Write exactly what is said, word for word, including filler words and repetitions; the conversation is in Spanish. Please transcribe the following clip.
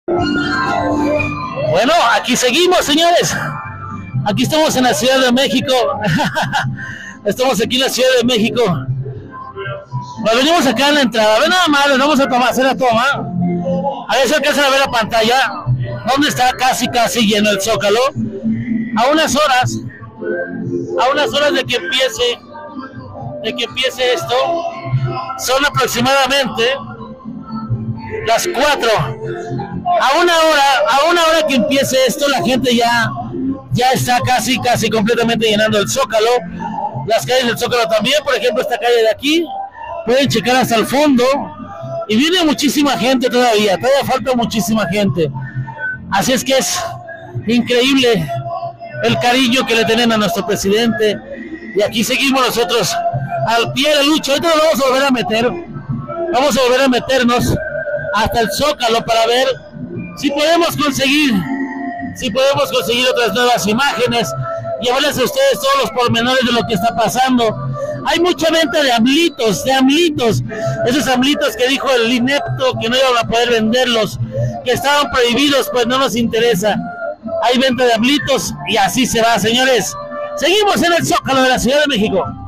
Bueno, aquí seguimos, señores. Aquí estamos en la Ciudad de México. Estamos aquí en la Ciudad de México. Nos venimos acá en la entrada. Ven nada más, les vamos a tomar, hacer la toma. A ver si alcanzan a ver la pantalla. Donde está casi, casi lleno el Zócalo. A unas horas, a unas horas de que empiece, de que empiece esto, son aproximadamente las cuatro. A una hora, a una hora que empiece esto, la gente ya, ya está casi, casi completamente llenando el Zócalo. Las calles del Zócalo también, por ejemplo, esta calle de aquí, pueden checar hasta el fondo. Y viene muchísima gente todavía, todavía falta muchísima gente. Así es que es increíble el cariño que le tienen a nuestro presidente. Y aquí seguimos nosotros al pie de la lucha. Ahorita nos vamos a volver a meter. Vamos a volver a meternos hasta el Zócalo para ver si podemos conseguir, si podemos conseguir otras nuevas imágenes, llevarles a ustedes todos los pormenores de lo que está pasando. Hay mucha venta de amlitos, de amlitos, esos amlitos que dijo el inepto que no iban a poder venderlos, que estaban prohibidos, pues no nos interesa. Hay venta de amlitos y así se va, señores. Seguimos en el Zócalo de la Ciudad de México.